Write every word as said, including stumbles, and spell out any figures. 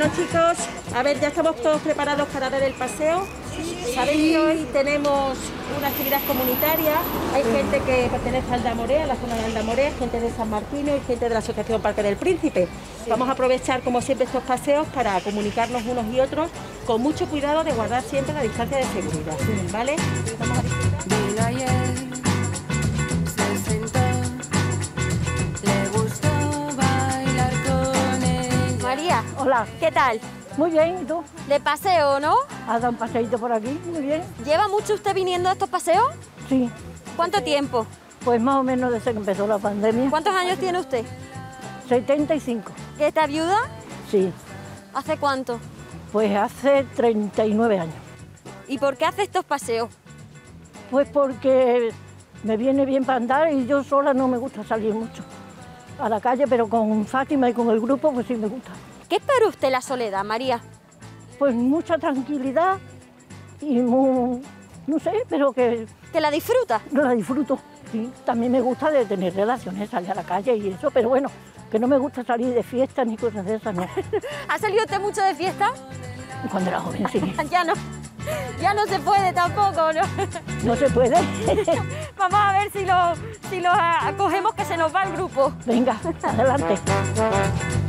Bueno chicos, a ver, ya estamos todos preparados para dar el paseo. Sabéis que hoy tenemos una actividad comunitaria. Hay gente que pertenece a Aldamorea, a la zona de Aldamorea, gente de San Martino y gente de la Asociación Parque del Príncipe. Vamos a aprovechar como siempre estos paseos para comunicarnos unos y otros con mucho cuidado de guardar siempre la distancia de seguridad, ¿vale? Vamos a disfrutar. María, hola. ¿Qué tal? Muy bien, ¿y tú? De paseo, ¿no? ¿Has dado un paseíto por aquí? Muy bien. ¿Lleva mucho usted viniendo a estos paseos? Sí. ¿Cuánto tiempo? Pues más o menos desde que empezó la pandemia. ¿Cuántos años tiene usted? setenta y cinco. ¿Que está viuda? Sí. ¿Hace cuánto? Pues hace treinta y nueve años. ¿Y por qué hace estos paseos? Pues porque me viene bien para andar y yo sola no me gusta salir mucho a la calle, pero con Fátima y con el grupo pues sí me gusta. ¿Qué es para usted la soledad, María? Pues mucha tranquilidad y muy, no sé, pero que... ¿Que la disfruta? No la disfruto, sí. También me gusta de tener relaciones, salir a la calle y eso, pero bueno, que no me gusta salir de fiestas ni cosas de esas, no. ¿Ha salido usted mucho de fiesta? Cuando era joven, sí. Ya no, ya no se puede tampoco, ¿no? No se puede. Vamos a ver si lo, si lo acogemos, que se nos va el grupo. Venga, adelante.